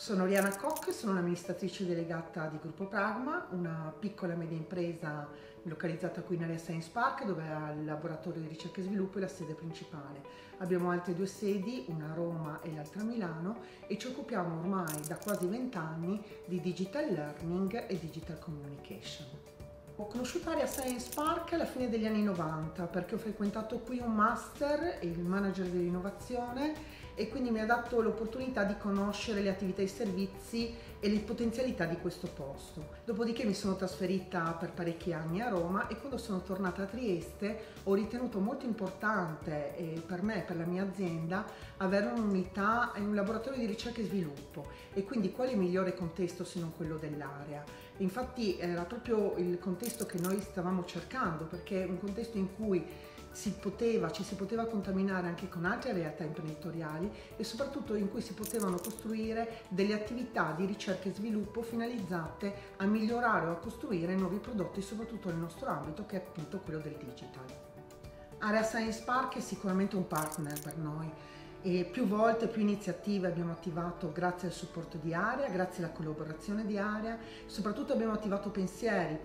Sono Oriana Koch, sono l'amministratrice delegata di Gruppo Pragma, una piccola e media impresa localizzata qui in area Science Park, dove ha il laboratorio di ricerca e sviluppo e la sede principale. Abbiamo altre due sedi, una a Roma e l'altra a Milano, e ci occupiamo ormai da quasi 20 anni di digital learning e digital communication. Ho conosciuto Area Science Park alla fine degli anni 90 perché ho frequentato qui un master, il manager dell'innovazione, e quindi mi ha dato l'opportunità di conoscere le attività e i servizi e le potenzialità di questo posto. Dopodiché mi sono trasferita per parecchi anni a Roma e quando sono tornata a Trieste ho ritenuto molto importante per me e per la mia azienda avere un'unità e un laboratorio di ricerca e sviluppo, e quindi quale migliore contesto se non quello dell'area. Infatti era proprio il contesto che noi stavamo cercando, perché è un contesto in cui ci si poteva contaminare anche con altre realtà imprenditoriali e soprattutto in cui si potevano costruire delle attività di ricerca e sviluppo finalizzate a migliorare o a costruire nuovi prodotti, soprattutto nel nostro ambito, che è appunto quello del digital. Area Science Park è sicuramente un partner per noi e più volte, più iniziative abbiamo attivato grazie al supporto di Area, grazie alla collaborazione di Area. Soprattutto abbiamo attivato pensieri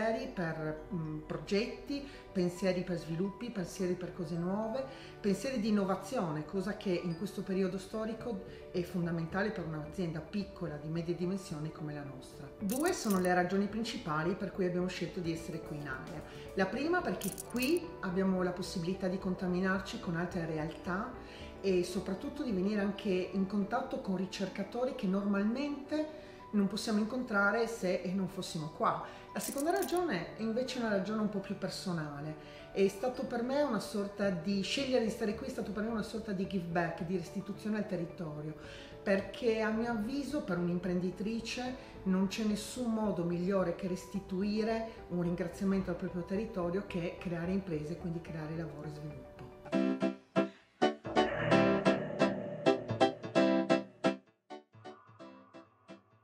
per progetti, pensieri per sviluppi, pensieri per cose nuove, pensieri di innovazione, cosa che in questo periodo storico è fondamentale per un'azienda piccola di medie dimensioni come la nostra. Due sono le ragioni principali per cui abbiamo scelto di essere qui in Area. La prima perché qui abbiamo la possibilità di contaminarci con altre realtà e soprattutto di venire anche in contatto con ricercatori che normalmente non possiamo incontrare se non fossimo qua. La seconda ragione è invece una ragione un po' più personale. È stato per me una sorta di scegliere di stare qui, è stato per me una sorta di give back, di restituzione al territorio, perché a mio avviso per un'imprenditrice non c'è nessun modo migliore che restituire un ringraziamento al proprio territorio che creare imprese, quindi creare lavoro e sviluppo.